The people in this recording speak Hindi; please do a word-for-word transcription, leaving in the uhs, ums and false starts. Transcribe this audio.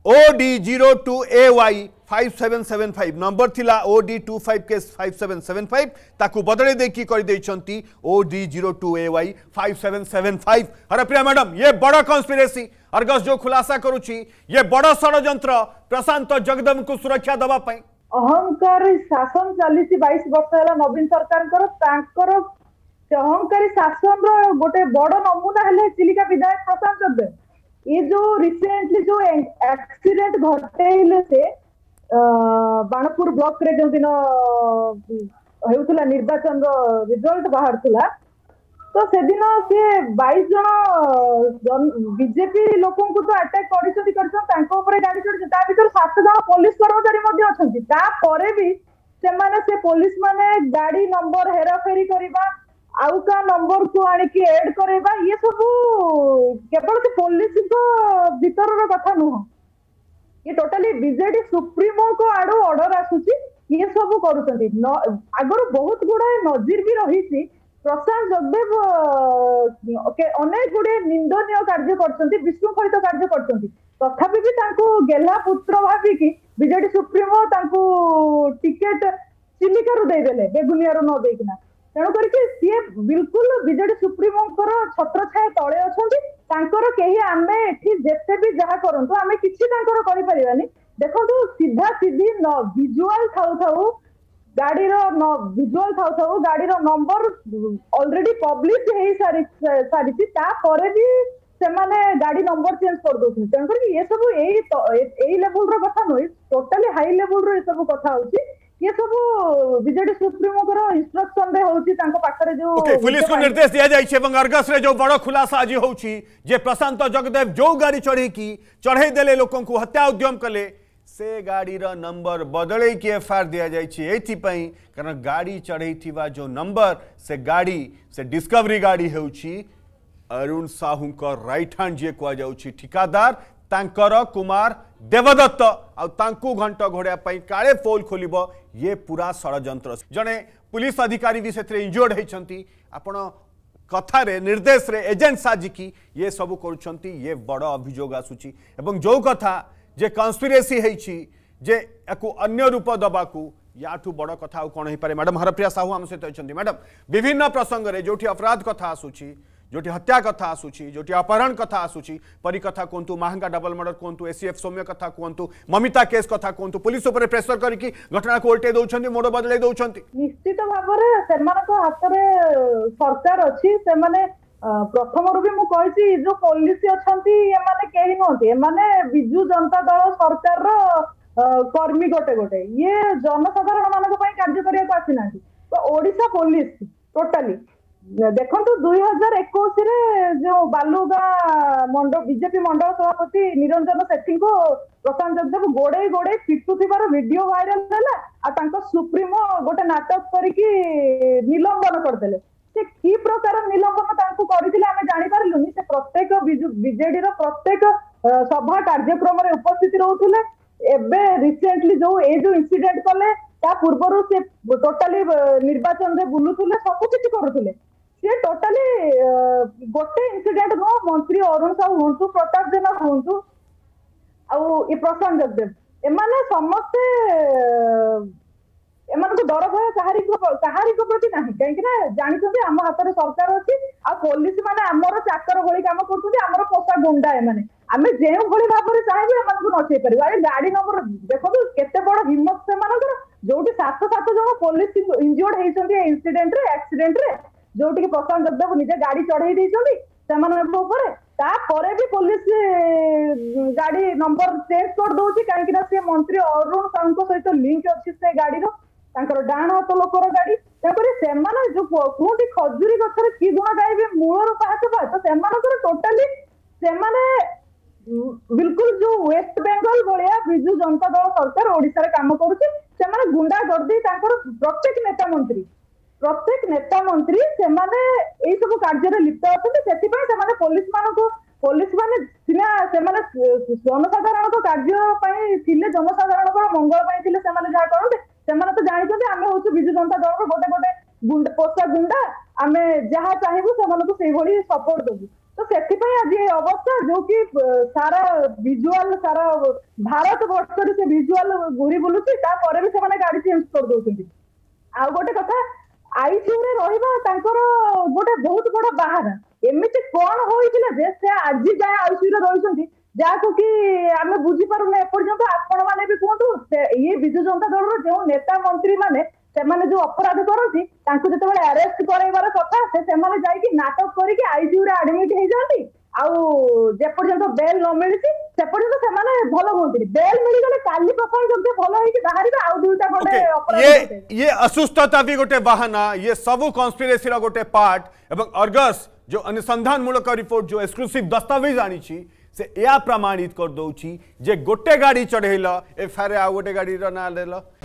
O D zero two A Y five seven seven five number थिला O D two five K five seven seven five ताकू बदले देखी कर देइछंती O D zero two A Y five seven seven five. Harpriya madam ये बड़ कन्स्पिरेसी अर्गस जो खुलासा करुची ये बड़ षड्यंत्र प्रशांत जगदेव को सुरक्षा दबा पई अहंकार शासन चली बाईस वर्ष है नवीन सरकार अहंकारी शासन रोटे बड़ नमूना है चिलिका विधायक प्रशांत जगदेव। ये जो रिसेंटली जो एक्सीडेंट घटे से बाणपुर ब्लॉक रे जो दिन होउतला निर्वाचन रिजल्ट बाहर थिला तो से दिन से बाईस जन बीजेपी लोक तो अटैक करिसथि करछन तांको ऊपर गाड़ी चढ़ी ता भीतर सात जन पुलिस कर्मचारी मध्ये अछंती ता परे भी से माने से पुलिस माने गाड़ी नंबर हेराफेरी करबा आउ का नंबर को आने की ऐड करेबा ये सब केवल के पुलिस को भीतर रो कथा नुह ये टोटली बीजेडी सुप्रीमो को आडो ऑर्डर आसुची ये सब करूछंती आगर बहुत गुडा नजीर भी रही प्रशांत जगदेव अनेक गुड़े निंदनीय कार्य करछंती विशृंखलित कार्य करछंती तथापि भी तांको गेला पुत्र भाबिकी बीजेडी सुप्रीमो तांको टिकेट चिलिका दे देले बेगुनिया न देकिना तेणु करके सी बिल्कुल बीजेडी सुप्रीमो छत्र छाया तले अच्छा आमे जेते भी जहाँ करूँ आम कि करें देखो सीधा सीधी विजुआल थाउ थाउ गाड़ी विजुआल थाउ थाउ गाड़ी नंबर ऑलरेडी पब्लिश हो सारी सारी भी से माने गाड़ी नंबर चेंज कर दो तेणुक ये सब यही लेवल कथा नुह टोटाली हाई लेवल ये सब कथा होची ये सब बीजेडी सुप्रीमो को इंस्ट्रक्शन रे होची तांको पाखरे जो ओके पुलिस को निर्देश दिया जाइछे एवं अर्गस रे जो बड़ खुलासा आज होची जे प्रशांत जगदेव जो गाड़ी चढ़ी की चढ़े देले लोकन को हत्या उद्यम कले से गाड़ी रा नंबर बदले की एफआईआर दिया जाइछे एथि पई कारण गाड़ी चढ़ी थिवा जो नंबर से गाड़ी से डिस्कवरी गाड़ी होची अरुण साहू को राइट हैंड जे को जाउची ठिकादार तांकर कुमार देवदत्त आंकु घंट घोड़ा काले पोल खोल ये पूरा षड्यंत्र जड़े पुलिस अधिकारी भी से इंजोर्ड होती आपण कथार निर्देश रे एजेंट साजिकी ये सब कर ये बड़ अभियोग आसूची एवं जो कथा जे कन्स्पिरेसी होती जे याकू अन्य रूप दबाकू याठू बड़ कथा कौन हो पारे। मैडम हरप्रिया साहू आम सहित अच्छा मैडम विभिन्न प्रसंग में जो अपराध कथा आसूची जोटी हत्या कथा आसूची जोटी अपहरण कथा आसूची परी कथा कहतु महंगा डबल मर्डर कहतु एसीएफ सौम्य कथा कहतु ममिता केस कथा कहतु पुलिस उपर प्रेसर करके घटना को उल्टे दौरान मोड़ बदल दौरान निश्चित भाव में हाथ में सरकार अच्छी से प्रथम भी मुझे जो पुलिस अच्छा कहीं नुहति विजु जनता दल सरकार कर्मी गोटे गोटे ये जनसाधारण मान कार्य करने आसी ना तो ओडिशा पुलिस टोटाली देखो दुई हजार एक जो बालुगा मंडल बीजेपी मंडल सभापति निरंजन सेठी को प्रशांत जगदेव गोड़े गोड़े पिटुथिबार वीडियो वायरल है सुप्रीमो गोटे नाटक करके निलंबन करदे से कि प्रकार निलंबन करते आम जापारू से प्रत्येक बीजेडी प्रत्येक सभा कार्यक्रम उपस्थित रोते एबे रिसेंटली जो ए जो इंसिडेंट कले पूर्व से टोटाली निर्वाचन में बुलूले सब किसी करुले सी टोटाली गोटे इंसिडेंट नुह मंत्री अरुण साहू हूँ प्रताप जेना हूँ आउ प्रशांत जगदेव एमाने समस्ते एमान को डर भय कहारी प्रति ना कहीं जानते आम हाथ में सरकार अच्छी आ पुलिस मैंने आमर चाकर भली कम कर पोषा गुंडा एमाने आम जो भाव में चाहिए नचे पार अरे गाड़ी नंबर देखो केते बड़ हिम्मत से जो सात सात जन पुलिस इंजोर्ड होती इंसिडेंट रे एक्सीडेंट रे जो प्रशांत जगदेव निजे गाड़ी चढ़ई तापर भी पुलिस गाड़ी नंबर चेंज कर दौर कहीं मंत्री अरुण साहू सहित लिंक अच्छी से गाड़ी डाण हाथ लोकर गाड़ी तेनाली जो कहते खजुरी गचर कि गुण गायबे मूलर पाहच पाहच से टोटाली से बिल्कुल जो वेस्ट बेंगल भाया विजु जनता दल सरकार ओडिशा रे काम करुचे से गुंडा गर्दी प्रत्येक नेता मंत्री प्रत्येक नेता मंत्री से सब कार्य लिप्त अच्छा पुलिस मान पुलिस मान जनसाधारण कार्य जनसाधारण मंगल जहाँ करते तो जानते आम हूँ विजु जनता दल गोटे गोटे पोषा गुंडा आम जहाँ चाहबू से सपोर्ट देवु तो से आज ये अवस्था जो कि सारा विजुअल सारा भारत वर्ष से विजुअल घूरी बुलूची तापर भी से गाड़ी चेंज कर दौरान आ गोटे कथा आईसीयू रे रहिबा तांकर गोटे बहुत बड़ बाहाना एमिति कौन होइतिला जे से आज जाय आईसीयू रे रहिसंती जाको कि आमे बुझी पारुने एपर्यंत आपण माने भी कहतु ये बिजु जनता दल रो जो नेता मंत्री माने सेमाने जो अपराध करती तांको जेतेबेले अरेस्ट करैबार कथा से सेमाने जाई कि नाटक करी कि आईसीयू रे एडमिट हे जांती आउ जे पर्यंत बेल न मिलिसी से पर्यंत सेमाने भलो होंती बेल मिली गले काली पकाई जब भलो हेकी बाहरिबा आउ दुटा खंडे अपराध ये ये असुस्थता भी गोटे बहाना ये सब कॉन्स्पिरेसी रा गोटे पार्ट एवं अर्गस जो अनुसंधान मूलक रिपोर्ट जो एक्सक्लूसिव दस्तावेज आनी से या प्रमाणित कर दौची जे गोटे गाड़ी चढ़ेल एफआईआर आ गोटे गाड़ी ना देल